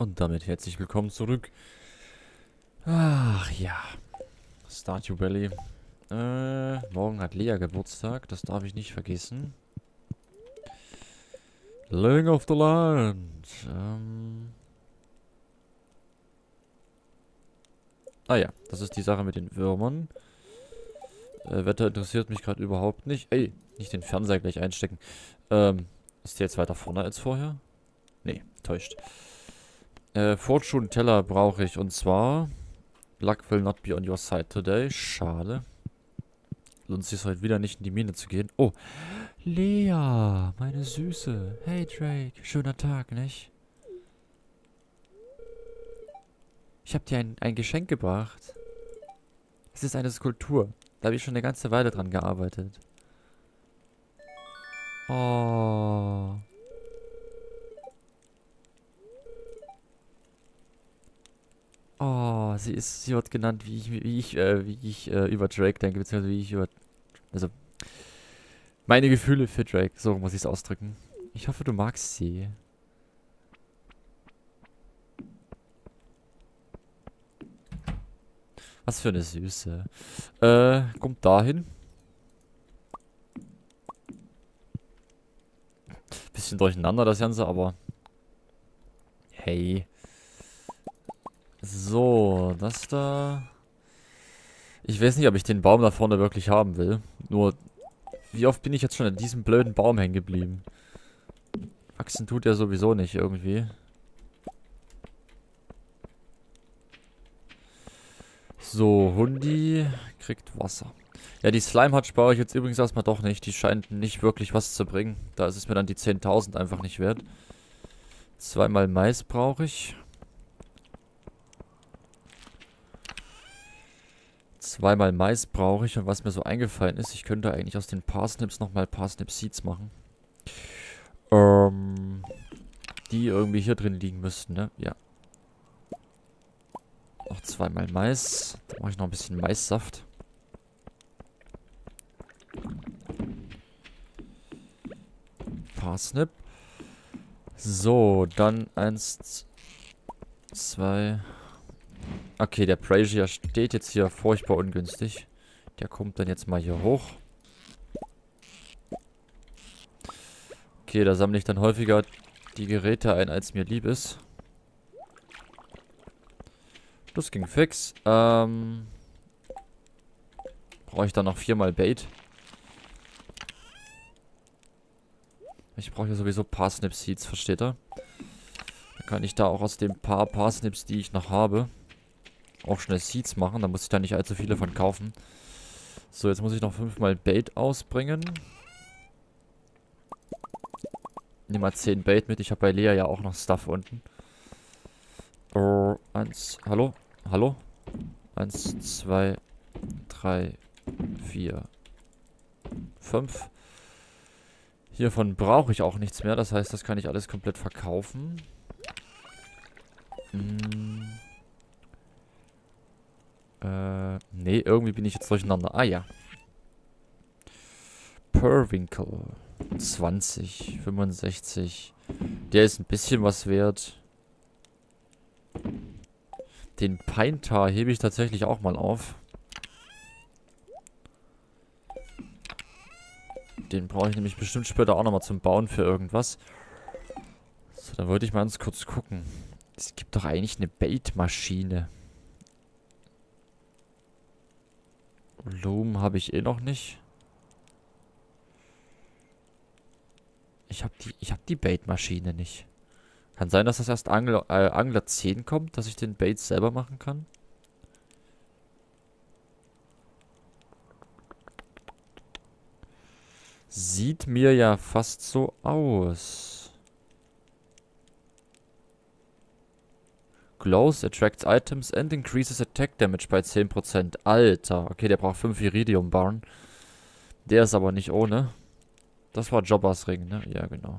Und damit herzlich willkommen zurück. Ach ja. Stardew Valley. Morgen hat Lea Geburtstag. Das darf ich nicht vergessen. Laying of the Land. Ah ja, das ist die Sache mit den Würmern. Wetter interessiert mich gerade überhaupt nicht. Ey, nicht den Fernseher gleich einstecken. Ist der jetzt weiter vorne als vorher? Nee, täuscht. Fortune Teller brauche ich, und zwar Luck will not be on your side today. Schade. Lohnt sich heute wieder nicht in die Mine zu gehen. Oh, Lea, meine Süße. Hey Drake, schöner Tag, nicht? Ich habe dir ein Geschenk gebracht. Es ist eine Skulptur. Da habe ich schon eine ganze Weile dran gearbeitet. Oh. Oh, sie wird genannt, wie ich über Drake denke, beziehungsweise wie ich über, also, meine Gefühle für Drake, so muss ich es ausdrücken. Ich hoffe, du magst sie. Was für eine Süße. Kommt dahin. Bisschen durcheinander das Ganze, aber hey. So, das da. Ich weiß nicht, ob ich den Baum da vorne wirklich haben will. Nur, wie oft bin ich jetzt schon an diesem blöden Baum hängen geblieben? Wachsen tut er sowieso nicht irgendwie. So, Hundi kriegt Wasser. Ja, die Slime-Hut spare ich jetzt übrigens erstmal doch nicht. Die scheint nicht wirklich was zu bringen. Da ist es mir dann die 10.000 einfach nicht wert. Zweimal Mais brauche ich. Zweimal Mais brauche ich. Und was mir so eingefallen ist, ich könnte eigentlich aus den Parsnips nochmal Parsnip Seeds machen. Die irgendwie hier drin liegen müssten, ne? Ja. Noch zweimal Mais. Da mache ich noch ein bisschen Maissaft. Parsnip. So, dann 1, 2. Okay, der Brazier steht jetzt hier furchtbar ungünstig. Der kommt dann jetzt mal hier hoch. Okay, da sammle ich dann häufiger die Geräte ein, als mir lieb ist. Das ging fix. Brauche ich dann noch 4-mal Bait. Ich brauche ja sowieso Parsnip Seeds, versteht ihr? Dann kann ich da auch aus den paar Parsnips, die ich noch habe, auch schnell Seeds machen. Da muss ich da nicht allzu viele von kaufen. So, jetzt muss ich noch 5-mal Bait ausbringen. Nimm mal 10 Bait mit. Ich habe bei Lea ja auch noch Stuff unten. 1, hallo? Hallo? 1, 2, 3, 4, 5. Hiervon brauche ich auch nichts mehr. Das heißt, das kann ich alles komplett verkaufen. Nee, irgendwie bin ich jetzt durcheinander. Ah ja. Periwinkle. 20, 65. Der ist ein bisschen was wert. Den Pine Tar hebe ich tatsächlich auch mal auf. Den brauche ich nämlich bestimmt später auch nochmal zum Bauen für irgendwas. So, dann wollte ich mal ganz kurz gucken. Es gibt doch eigentlich eine Bait-Maschine. Loom habe ich eh noch nicht. Ich hab die Bait-Maschine nicht. Kann sein, dass das erst Angler 10 kommt, dass ich den Bait selber machen kann. Sieht mir ja fast so aus. Glows, attracts items and increases attack damage bei 10%. Alter, okay, der braucht 5 Iridium Barn. Der ist aber nicht ohne. Das war Jobbers Ring, ne? Ja, genau.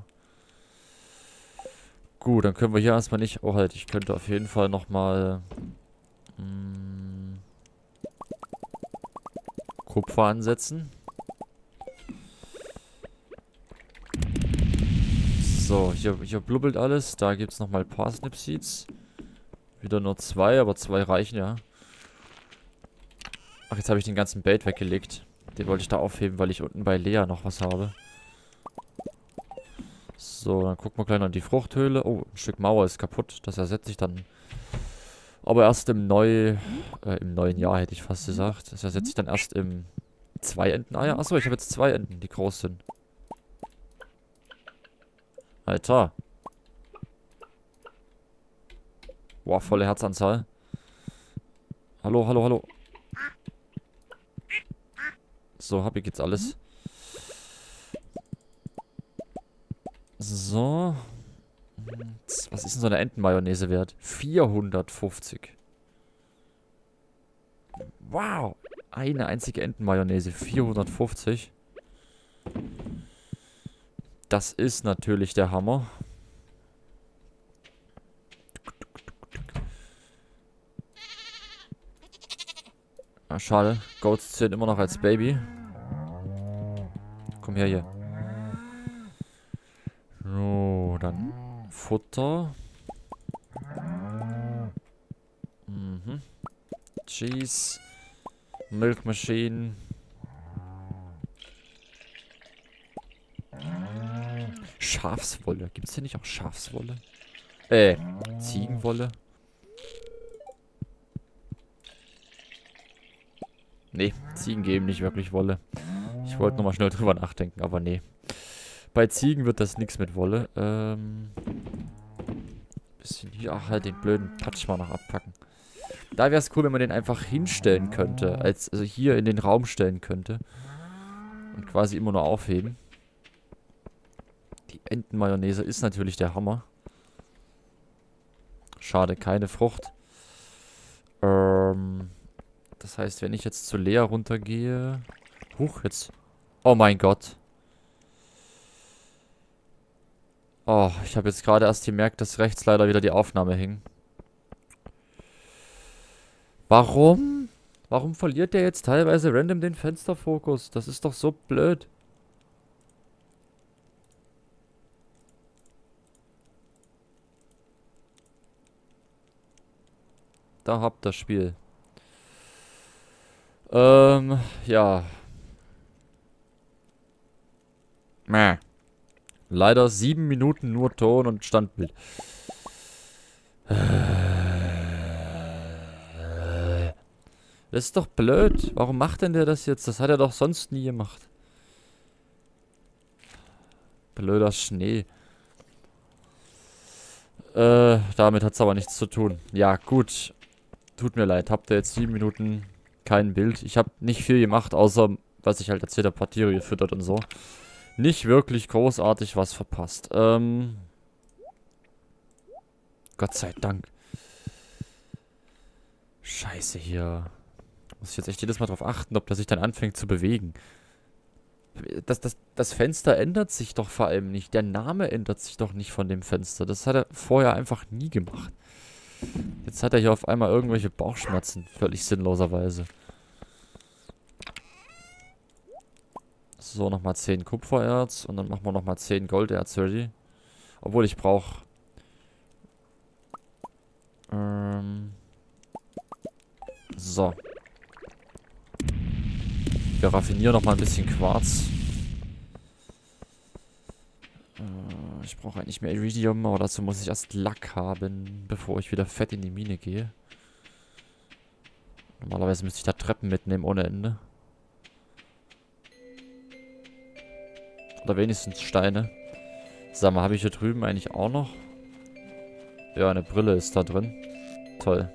Gut, dann können wir hier erstmal nicht... Oh, halt, ich könnte auf jeden Fall nochmal... Kupfer ansetzen. So, hier blubbelt alles. Da gibt es nochmal Parsnip Seeds. Wieder nur 2, aber 2 reichen ja. Ach, jetzt habe ich den ganzen Bait weggelegt. Den wollte ich da aufheben, weil ich unten bei Lea noch was habe. So, dann gucken wir gleich noch in die Fruchthöhle. Oh, ein Stück Mauer ist kaputt. Das ersetze ich dann. Aber erst im neuen Jahr, hätte ich fast gesagt. Das ersetze ich dann erst im 2 Enteneier. Achso, ich habe jetzt 2 Enten, die groß sind. Alter. Boah, volle Herzanzahl. Hallo, hallo, hallo. So, hab ich jetzt alles. So. Was ist denn so eine Entenmayonnaise wert? 450. Wow. Eine einzige Entenmayonnaise. 450. Das ist natürlich der Hammer. Ah, schade. Goats zählen immer noch als Baby. Komm her hier. So, dann Futter. Mhm. Cheese. Milk Machine. Schafswolle. Gibt es hier nicht auch Schafswolle? Ziegenwolle? Nee, Ziegen geben nicht wirklich Wolle. Ich wollte nochmal schnell drüber nachdenken, aber nee. Bei Ziegen wird das nichts mit Wolle. Bisschen hier. Ach, halt den blöden Patsch mal noch abpacken. Da wäre es cool, wenn man den einfach hinstellen könnte. Also hier in den Raum stellen könnte. Und quasi immer nur aufheben. Die Entenmayonnaise ist natürlich der Hammer. Schade, keine Frucht. Das heißt, wenn ich jetzt zu Lea runtergehe... Huch, jetzt... Oh mein Gott. Oh, ich habe jetzt gerade erst gemerkt, dass rechts leider wieder die Aufnahme hing. Warum? Warum verliert der jetzt teilweise random den Fensterfokus? Das ist doch so blöd. Da habt das Spiel. Ja. Mäh. Leider 7 Minuten nur Ton und Standbild. Das ist doch blöd. Warum macht denn der das jetzt? Das hat er doch sonst nie gemacht. Blöder Schnee. Damit hat es aber nichts zu tun. Ja, gut. Tut mir leid. Habt ihr jetzt 7 Minuten kein Bild? Ich habe nicht viel gemacht, außer, was ich halt erzählt habe, paar Tiere gefüttert und so. Nicht wirklich großartig was verpasst. Gott sei Dank. Scheiße hier. Muss ich jetzt echt jedes Mal drauf achten, ob der sich dann anfängt zu bewegen. Das Fenster ändert sich doch vor allem nicht. Der Name ändert sich doch nicht von dem Fenster. Das hat er vorher einfach nie gemacht. Jetzt hat er hier auf einmal irgendwelche Bauchschmerzen. Völlig sinnloserweise. So, nochmal 10 Kupfererz. Und dann machen wir nochmal 10 Golderz ready. Obwohl ich brauche... So. Wir raffinieren nochmal ein bisschen Quarz. Ich brauche eigentlich mehr Iridium, aber dazu muss ich erst Lack haben, bevor ich wieder fett in die Mine gehe. Normalerweise müsste ich da Treppen mitnehmen ohne Ende. Oder wenigstens Steine. Sag mal, habe ich hier drüben eigentlich auch noch? Ja, eine Brille ist da drin. Toll.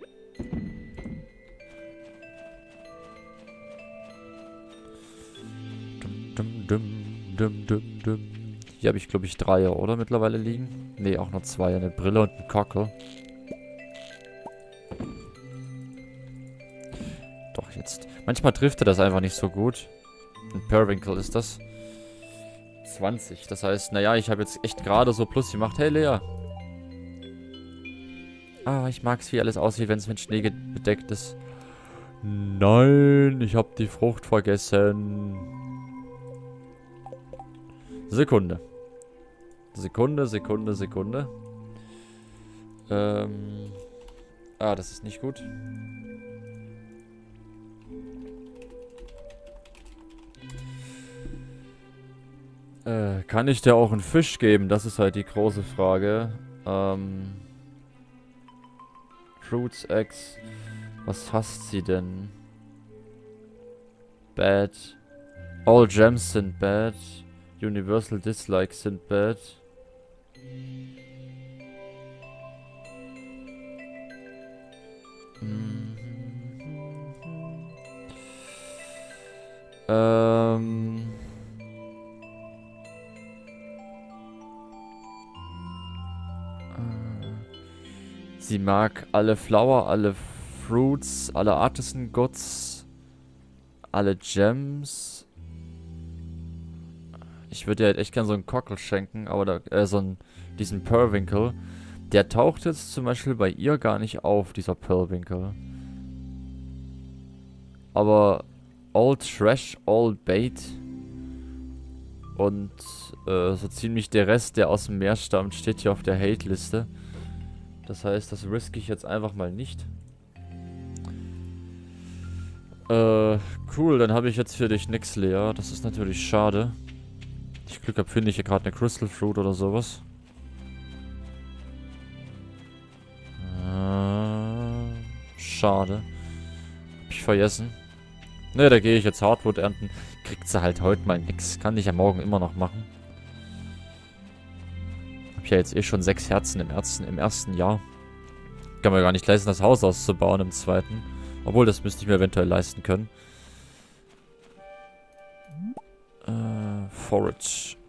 Hier habe ich, glaube ich, 3, oder? Mittlerweile liegen. Ne, auch nur 2. Eine Brille und ein Kockel. Doch, jetzt. Manchmal trifft er das einfach nicht so gut. Ein Periwinkle ist das. 20. Das heißt, naja, ich habe jetzt echt gerade so Plus gemacht. Hey, Lea. Ah, ich mag es, wie alles aussieht, wenn es mit Schnee bedeckt ist. Nein, ich habe die Frucht vergessen. Sekunde. Sekunde, Sekunde, Sekunde. Das ist nicht gut. Kann ich dir auch einen Fisch geben? Das ist halt die große Frage. Fruits, Eggs. Was hasst sie denn? Bad. All Gems sind bad. Universal Dislikes sind bad. Sie mag alle Flower, alle Fruits, alle Artisan Goods, alle Gems. Ich würde ihr halt echt gern so einen Cockle schenken, aber da, diesen Periwinkle. Der taucht jetzt zum Beispiel bei ihr gar nicht auf, dieser Periwinkle. Aber all Trash, all Bait. Und so ziemlich der Rest, der aus dem Meer stammt, steht hier auf der Hate-Liste. Das heißt, das riske ich jetzt einfach mal nicht. Cool, dann habe ich jetzt für dich nix, Lea. Das ist natürlich schade. Ich Glück habe, finde ich hier gerade eine Crystal Fruit oder sowas. Schade. Hab ich vergessen. Ne, da gehe ich jetzt Hardwood ernten. Kriegt sie halt heute mal nix. Kann ich ja morgen immer noch machen. Hab ja jetzt eh schon 6 Herzen im ersten Jahr. Kann mir gar nicht leisten, das Haus auszubauen im zweiten. Obwohl, das müsste ich mir eventuell leisten können. Forage.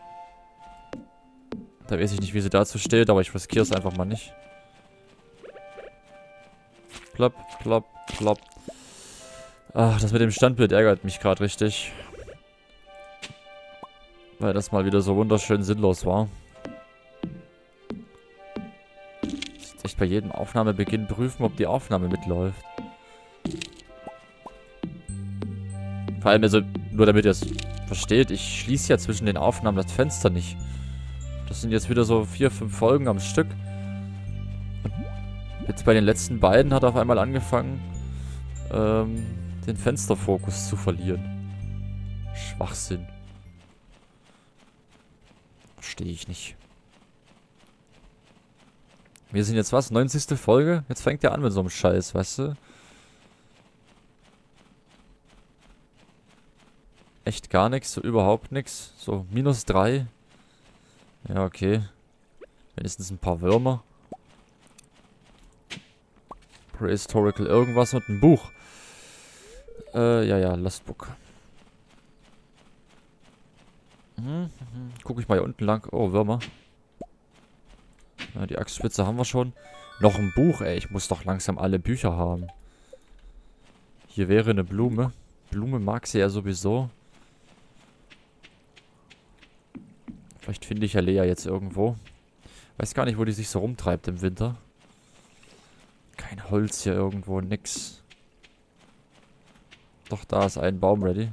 Da weiß ich nicht, wie sie dazu steht, aber ich riskiere es einfach mal nicht. Plopp, plopp, plopp. Ach, das mit dem Standbild ärgert mich gerade richtig. Weil das mal wieder so wunderschön sinnlos war. Jetzt echt bei jedem Aufnahmebeginn prüfen, ob die Aufnahme mitläuft. Vor allem, also, nur damit ihr es versteht, ich schließe ja zwischen den Aufnahmen das Fenster nicht. Das sind jetzt wieder so 4, 5 Folgen am Stück. Jetzt bei den letzten beiden hat er auf einmal angefangen, den Fensterfokus zu verlieren. Schwachsinn. Verstehe ich nicht. Wir sind jetzt was? 90. Folge? Jetzt fängt er an mit so einem Scheiß, weißt du? Echt gar nichts, so überhaupt nichts. So, -3. Ja, okay. Wenigstens ein paar Würmer. Prehistorical irgendwas und ein Buch. Ja, Lost Book. Guck ich mal hier unten lang. Oh, Würmer. Ja, die Axtspitze haben wir schon. Noch ein Buch, ey. Ich muss doch langsam alle Bücher haben. Hier wäre eine Blume. Blume mag sie ja sowieso. Vielleicht finde ich ja Lea jetzt irgendwo. Weiß gar nicht, wo die sich so rumtreibt im Winter. Kein Holz hier irgendwo, nix. Doch, da ist ein Baum ready.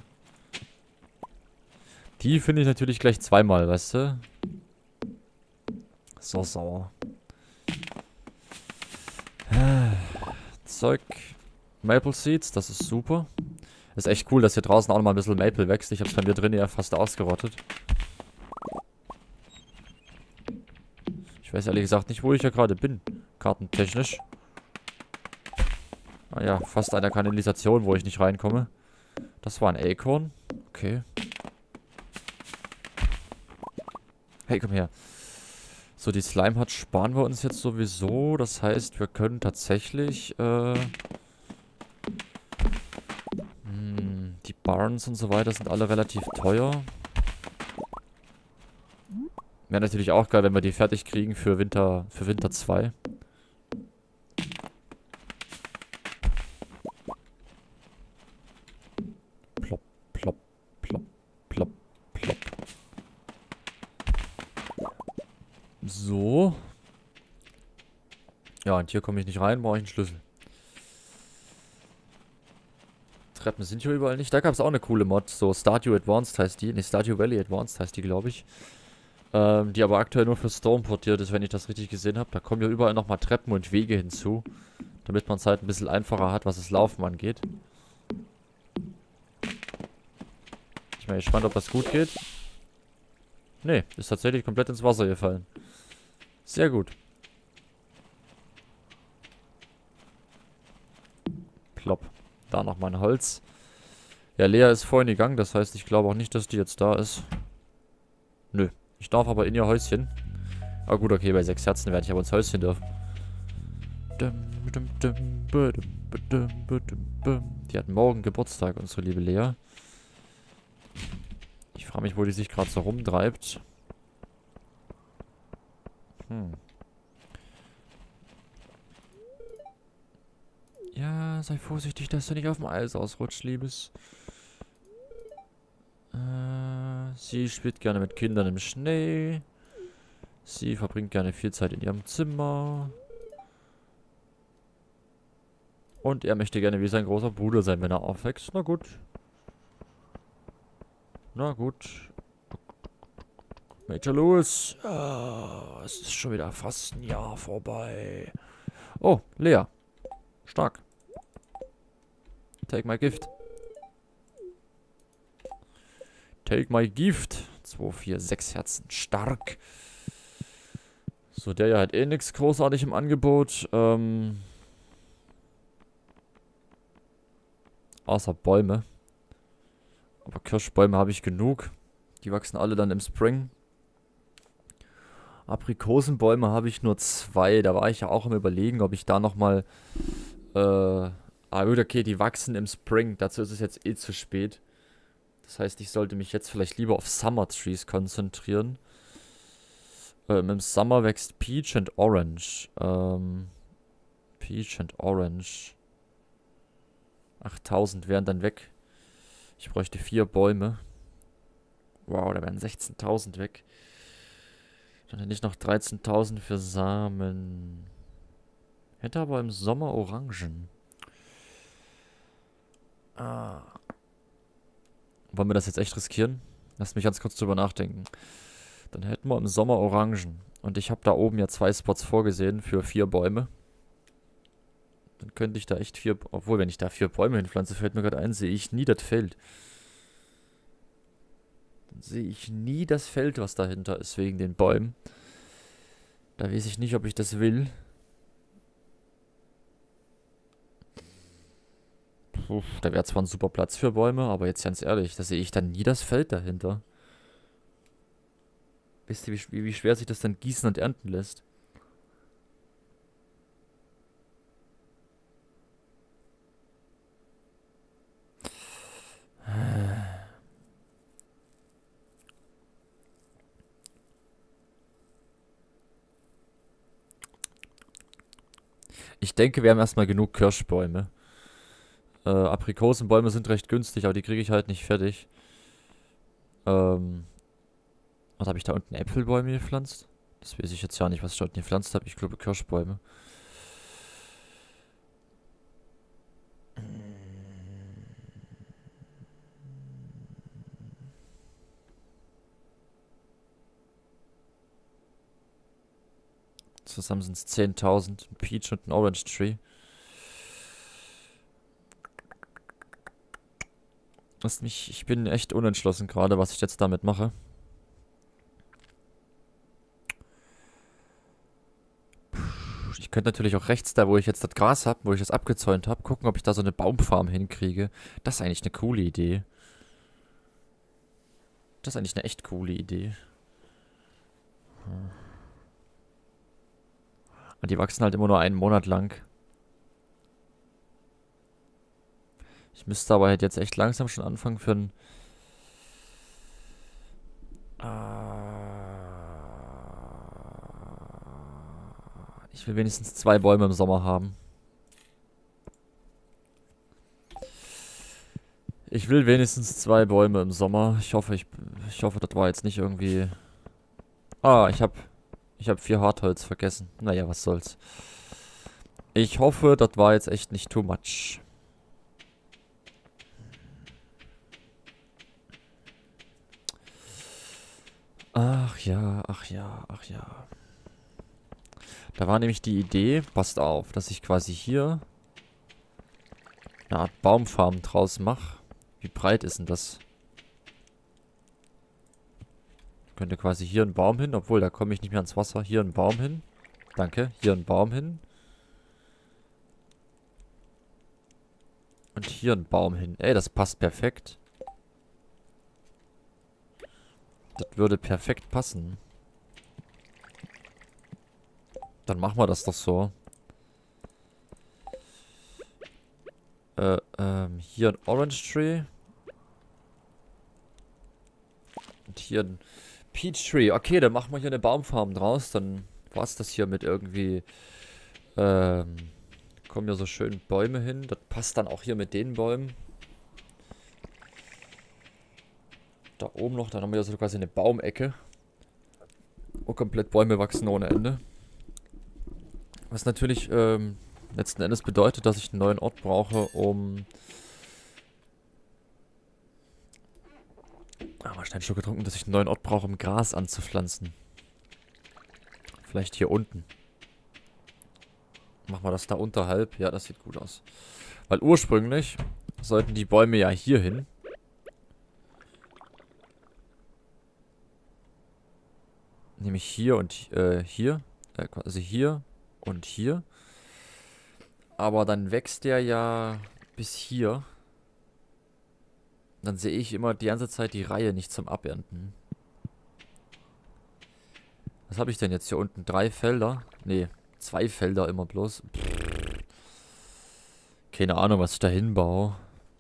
Die finde ich natürlich gleich zweimal, weißt du? So sauer. Zeug. Maple Seeds, das ist super. Ist echt cool, dass hier draußen auch noch mal ein bisschen Maple wächst. Ich hab's bei mir drin ja fast ausgerottet. Ich weiß ehrlich gesagt nicht, wo ich ja gerade bin. Kartentechnisch. Ah ja, fast an der Kanalisation, wo ich nicht reinkomme. Das war ein Acorn. Okay. Hey, komm her. So, die Slime-Hut sparen wir uns jetzt sowieso. Das heißt, wir können tatsächlich, die Barns und so weiter sind alle relativ teuer. Wäre natürlich auch geil, wenn wir die fertig kriegen für Winter 2. Plopp, plopp, plopp, plopp, plopp. So. Ja, und hier komme ich nicht rein, brauche ich einen Schlüssel. Treppen sind hier überall nicht. Da gab es auch eine coole Mod. So, Stardew Advanced heißt die. Ne, Stardew Valley Advanced heißt die, glaube ich. Die aber aktuell nur für Stone portiert ist, wenn ich das richtig gesehen habe. Da kommen ja überall nochmal Treppen und Wege hinzu. Damit man es halt ein bisschen einfacher hat, was das Laufen angeht. Ich bin gespannt, ob das gut geht. Nee, ist tatsächlich komplett ins Wasser gefallen. Sehr gut. Plopp. Da noch mein Holz. Ja, Lea ist vorhin gegangen, das heißt, ich glaube auch nicht, dass die jetzt da ist. Nö. Ich darf aber in ihr Häuschen. Ah gut, okay, bei 6 Herzen werde ich aber ins Häuschen dürfen. Die hat morgen Geburtstag, unsere liebe Lea. Ich frage mich, wo die sich gerade so rumtreibt. Ja, sei vorsichtig, dass du nicht auf dem Eis ausrutscht, Liebes. Sie spielt gerne mit Kindern im Schnee. Sie verbringt gerne viel Zeit in ihrem Zimmer. Und er möchte gerne wie sein großer Bruder sein, wenn er aufwächst. Na gut. Na gut. Major Lewis. Ah, es ist schon wieder fast ein Jahr vorbei. Oh, Lea. Stark. Take my gift. Take my gift. 2, 4, 6 Herzen. Stark. So, der ja hat eh nichts großartig im Angebot. Außer Bäume. Aber Kirschbäume habe ich genug. Die wachsen alle dann im Spring. Aprikosenbäume habe ich nur 2. Da war ich ja auch am Überlegen, ob ich da nochmal... gut, okay, die wachsen im Spring. Dazu ist es jetzt eh zu spät. Das heißt, ich sollte mich jetzt vielleicht lieber auf Summer Trees konzentrieren. Im Summer wächst Peach and Orange. Peach and Orange. 8000 wären dann weg. Ich bräuchte 4 Bäume. Wow, da wären 16.000 weg. Dann hätte ich noch 13.000 für Samen. Hätte aber im Sommer Orangen. Wollen wir das jetzt echt riskieren? Lasst mich ganz kurz drüber nachdenken. Dann hätten wir im Sommer Orangen. Und ich habe da oben ja 2 Spots vorgesehen für 4 Bäume. Dann könnte ich da echt 4... Obwohl, wenn ich da 4 Bäume hinpflanze, fällt mir gerade ein, sehe ich nie das Feld. Dann sehe ich nie das Feld, was dahinter ist, wegen den Bäumen. Da weiß ich nicht, ob ich das will. Puh, da wäre zwar ein super Platz für Bäume, aber jetzt ganz ehrlich, da sehe ich dann nie das Feld dahinter. Wisst ihr, wie schwer sich das dann gießen und ernten lässt? Ich denke, wir haben erstmal genug Kirschbäume. Aprikosenbäume sind recht günstig, aber die kriege ich halt nicht fertig. Was habe ich da unten? Äpfelbäume gepflanzt? Das weiß ich jetzt ja nicht, was ich da unten gepflanzt habe. Ich glaube Kirschbäume. Zusammen sind es 10.000. Ein Peach und ein Orange Tree. Ich bin echt unentschlossen gerade, was ich jetzt damit mache. Ich könnte natürlich auch rechts da, wo ich jetzt das Gras habe, wo ich das abgezäunt habe, gucken, ob ich da so eine Baumfarm hinkriege. Das ist eigentlich eine coole Idee. Das ist eigentlich eine echt coole Idee. Und die wachsen halt immer nur einen Monat lang. Ich müsste aber halt jetzt echt langsam schon anfangen für ein... Ich will wenigstens 2 Bäume im Sommer haben. Ich will wenigstens 2 Bäume im Sommer. Ich hoffe, das war jetzt nicht irgendwie... ich habe 4 Hartholz vergessen. Naja, was soll's. Ich hoffe, das war jetzt echt nicht too much. Ach ja, ach ja, ach ja. Da war nämlich die Idee, passt auf, dass ich quasi hier eine Art Baumfarm draus mache. Wie breit ist denn das? Könnte quasi hier ein Baum hin, obwohl, da komme ich nicht mehr ans Wasser. Hier ein Baum hin. Danke. Hier ein Baum hin. Und hier ein Baum hin. Ey, das passt perfekt. Das würde perfekt passen. Dann machen wir das doch so. Hier ein Orange Tree. Und hier ein Peach Tree. Okay, dann machen wir hier eine Baumfarm draus. Dann war es das hier mit irgendwie, kommen ja so schön Bäume hin. Das passt dann auch hier mit den Bäumen. Da oben noch, dann haben wir ja so quasi eine Baumecke. Wo komplett Bäume wachsen ohne Ende. Was natürlich letzten Endes bedeutet, dass ich einen neuen Ort brauche, um... mal schnell einen Schluck getrunken, dass ich einen neuen Ort brauche, um Gras anzupflanzen. Vielleicht hier unten. Machen wir das da unterhalb. Ja, das sieht gut aus. Weil ursprünglich sollten die Bäume ja hier hin. Nämlich hier und hier. Also hier und hier. Aber dann wächst der ja bis hier. Dann sehe ich immer die ganze Zeit die Reihe nicht zum Abernten. Was habe ich denn jetzt hier unten? 3 Felder? Nee, 2 Felder immer bloß. Pff. Keine Ahnung, was ich da hinbaue.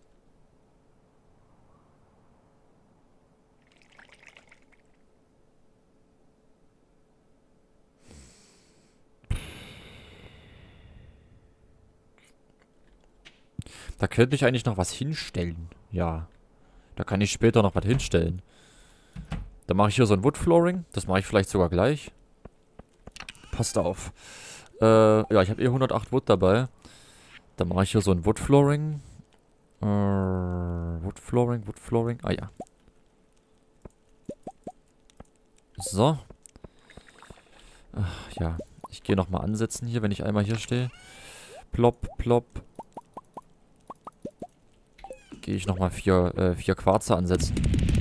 Da könnte ich eigentlich noch was hinstellen. Ja. Da kann ich später noch was hinstellen. Dann mache ich hier so ein Wood Flooring. Das mache ich vielleicht sogar gleich. Passt auf. Ja, ich habe eh 108 Wood dabei. Dann mache ich hier so ein Wood Flooring. Wood Flooring, Wood Flooring. Ah ja. So. Ach, ja. Ich gehe nochmal ansetzen hier, wenn ich einmal hier stehe. Plopp, plopp. Gehe ich nochmal 4 Quarze ansetzen.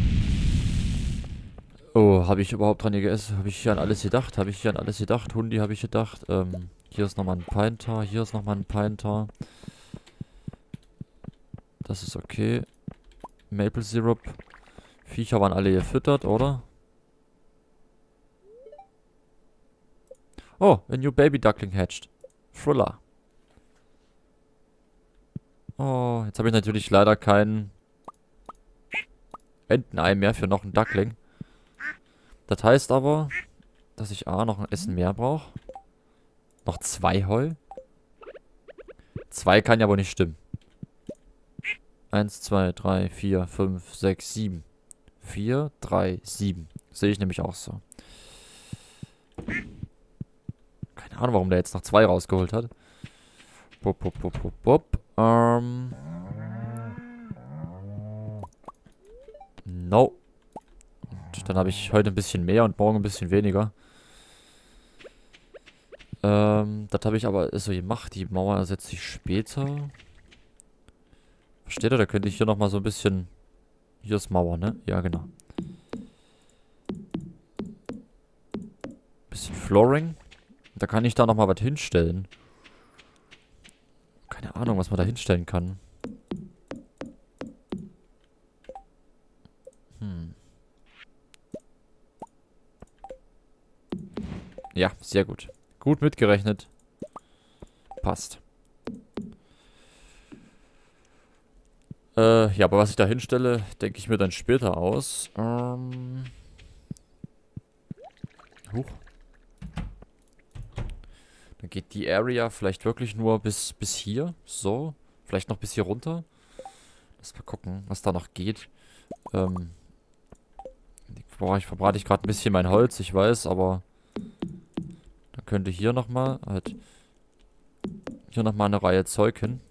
Oh, habe ich überhaupt dran gegessen? Habe ich hier an alles gedacht? Habe ich hier an alles gedacht? Hundi habe ich gedacht. Hier ist nochmal ein Pine Tar. Hier ist nochmal ein Pine Tar. Das ist okay. Maple Syrup. Viecher waren alle gefüttert, oder? Oh, a new baby duckling hatched. Thriller. Oh, jetzt habe ich natürlich leider kein Entenei mehr für noch einen Duckling. Das heißt aber, dass ich A, noch ein Essen mehr brauche. Noch 2 Heu. 2 kann ja wohl nicht stimmen. 1, 2, 3, 4, 5, 6, 7. 4, 3, 7. Sehe ich nämlich auch so. Keine Ahnung, warum der jetzt noch 2 rausgeholt hat. Bup, bup, bup, bup, bup. No. Und dann habe ich heute ein bisschen mehr und morgen ein bisschen weniger. Das habe ich aber so gemacht. Die Mauer ersetze ich später. Versteht ihr? Da könnte ich hier nochmal so ein bisschen... Hier ist Mauer, ne? Ja, genau. Bisschen Flooring. Da kann ich da nochmal was hinstellen. Keine Ahnung, was man da hinstellen kann. Ja, sehr gut. Gut mitgerechnet. Passt. Ja, aber was ich da hinstelle, denke ich mir dann später aus. Huch. Dann geht die Area vielleicht wirklich nur bis hier. So. Vielleicht noch bis hier runter. Lass mal gucken, was da noch geht. Verbrate ich gerade ein bisschen mein Holz, ich weiß, aber... Dann könnte hier nochmal halt... Hier nochmal eine Reihe Zeug hin.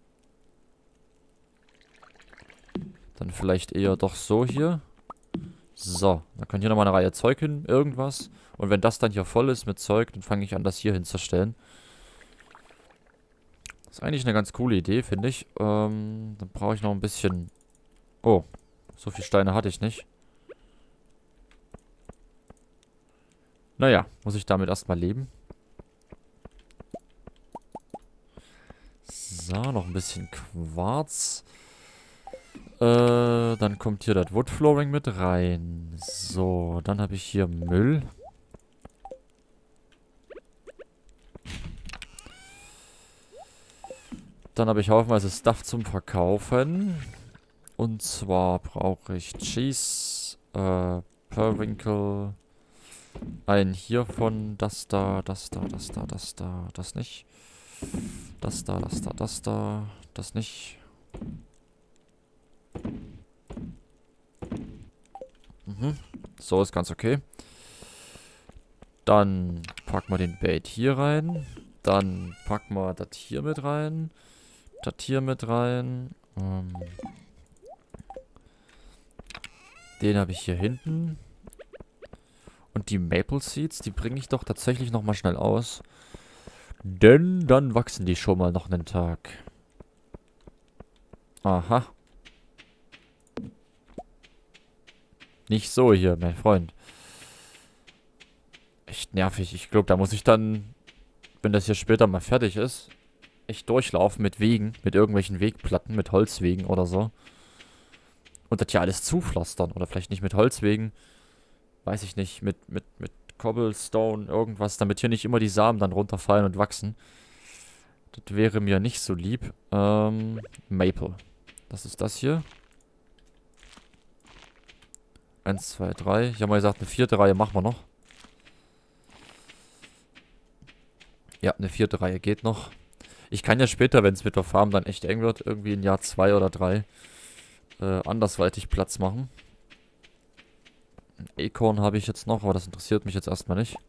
Dann vielleicht eher doch so hier. So, dann kann hier nochmal eine Reihe Zeug hin, irgendwas. Und wenn das dann hier voll ist mit Zeug, dann fange ich an, das hier hinzustellen. Ist eigentlich eine ganz coole Idee, finde ich. Dann brauche ich noch ein bisschen... Oh, so viele Steine hatte ich nicht. Naja, muss ich damit erstmal leben. So, noch ein bisschen Quarz. Dann kommt hier das Wood Flooring mit rein. So, dann habe ich hier Müll. Dann habe ich haufenweise Stuff zum Verkaufen. Und zwar brauche ich Cheese, Periwinkle, ein hiervon, das da, das da, das da, das da, das nicht. Das da, das da, das da, das nicht. So ist ganz okay. Dann packen wir den Bait hier rein. Dann packen wir das hier mit rein. Das hier mit rein. Den habe ich hier hinten. Und die Maple Seeds, die bringe ich doch tatsächlich nochmal schnell aus. Denn dann wachsen die schon mal noch einen Tag. Aha. Nicht so hier, mein Freund. Echt nervig. Ich glaube, da muss ich dann, wenn das hier später mal fertig ist, echt durchlaufen mit Wegen, mit irgendwelchen Wegplatten, mit Holzwegen oder so. Und das hier alles zupflastern. Oder vielleicht nicht mit Holzwegen. Weiß ich nicht. Mit Cobblestone, irgendwas. Damit hier nicht immer die Samen dann runterfallen und wachsen. Das wäre mir nicht so lieb. Maple. Das ist das hier. 1, 2, 3. Ich habe mal gesagt, eine 4. Reihe machen wir noch. Ja, eine 4. Reihe geht noch. Ich kann ja später, wenn es mit der Farm dann echt eng wird, irgendwie in Jahr 2 oder 3 andersweitig Platz machen. Ein Acorn habe ich jetzt noch, aber das interessiert mich jetzt erstmal nicht.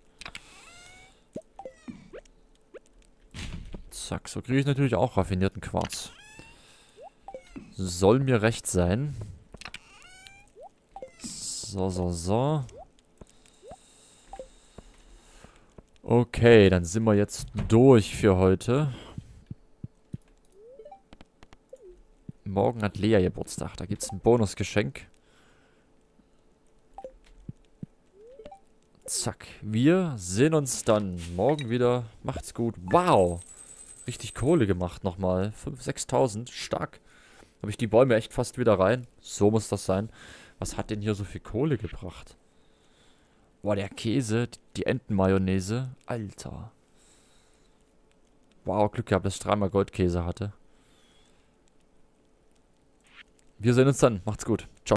Zack, so kriege ich natürlich auch raffinierten Quarz. Soll mir recht sein. So. Okay, dann sind wir jetzt durch für heute. Morgen hat Lea Geburtstag. Da gibt es ein Bonusgeschenk. Zack. Wir sehen uns dann morgen wieder. Macht's gut. Wow. Richtig Kohle gemacht nochmal. 5.000, 6.000. Stark. Habe ich die Bäume echt fast wieder rein. So muss das sein. Was hat denn hier so viel Kohle gebracht? Boah, der Käse. Die Entenmayonnaise. Alter. Wow, Glück gehabt, dass ich 3-mal Goldkäse hatte. Wir sehen uns dann. Macht's gut. Ciao.